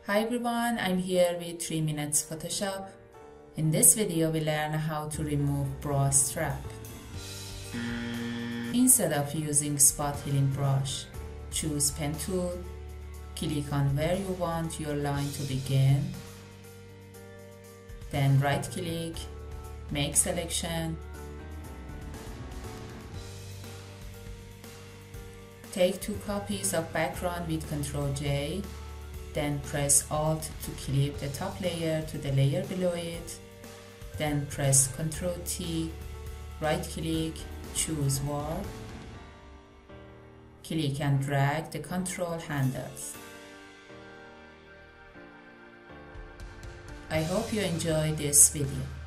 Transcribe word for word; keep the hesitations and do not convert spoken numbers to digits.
Hi everyone, I'm here with three minutes Photoshop. In this video we learn how to remove brush strap. Instead of using spot healing brush, choose pen tool, click on where you want your line to begin, then right click, make selection, take two copies of background with control J, then press Alt to clip the top layer to the layer below it, then press control T, right click, choose warp, click and drag the control handles. I hope you enjoyed this video.